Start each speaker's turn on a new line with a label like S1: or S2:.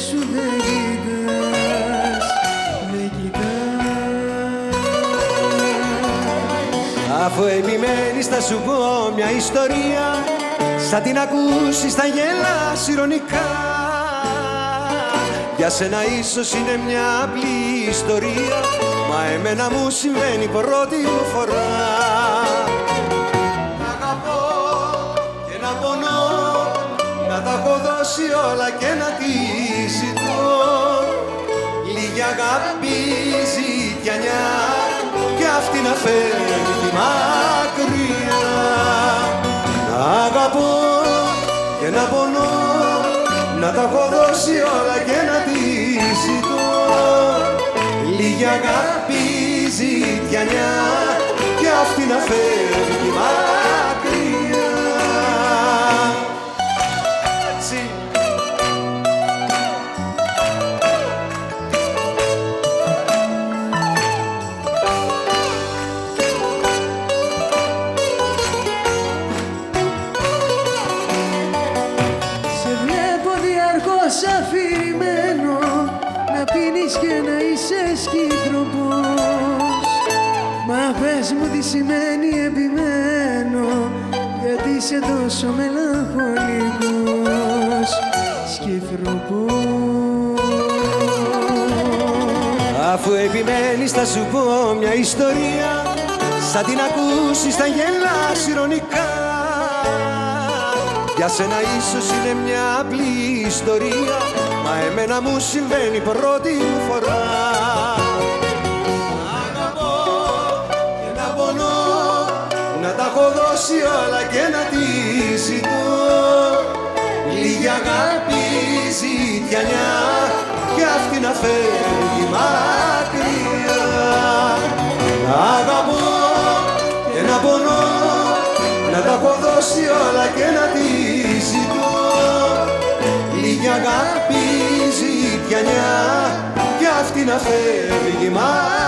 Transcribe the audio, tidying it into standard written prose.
S1: σου δεν κοιτάς, δεν κοιτάς.
S2: Αφού επιμένεις θα σου πω μια ιστορία, σαν την ακούσεις θα γελάς ειρωνικά. Για σένα ίσως είναι μια απλή ιστορία, μα εμένα μου συμβαίνει πρώτη φορά. Να αγαπώ και να πονώ, να τα έχω δώσει όλα και να τη ζητώ. Λίγη αγάπη ζητιανιά και αυτή να φέρνει μακριά. Να αγαπώ και να πονώ, να τα έχω δώσει όλα και να τη ζητώ. Λίγη αγάπη ζητιανιά και αυτή να φέρνει μακριά.
S1: Αφηρημένο να πίνεις και να είσαι σκύτροπος. Μα πες μου τι σημαίνει επιμένω, γιατί είσαι τόσο μελαγχολικός σκυφροπός.
S2: Αφού επιμένεις θα σου πω μια ιστορία, σαν την ακούσεις θα γελάς ειρωνικά. Για σένα ίσως είναι μια απλή ιστορία, μα εμένα μου συμβαίνει πρώτη φορά. Να αγαπώ και να πονώ, να τα έχω δώσει όλα και να τη ζητώ. Λίγη αγάπη ζητιανιά και αυτή να φέρει μακριά. Να αγαπώ και να πονώ, να τα έχω δώσει όλα και να τη ζητώ. Λίγη αγάπη ζητιανιά και αυτή να φεύγει μακριά.